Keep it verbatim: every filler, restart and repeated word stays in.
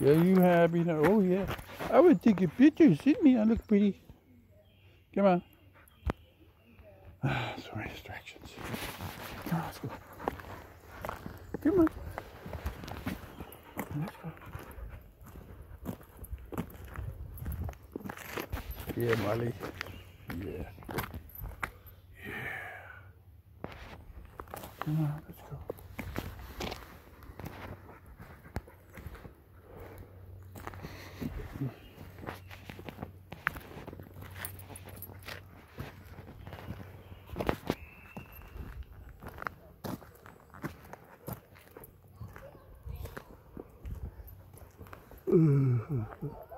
Yeah, you happy now? Oh yeah. I would take a picture. See me, I look pretty. Come on. Ah, so many distractions. Come on, let's go. Come on. Let's go. Yeah, Molly. Yeah. Yeah. Come on, let's go. Uh,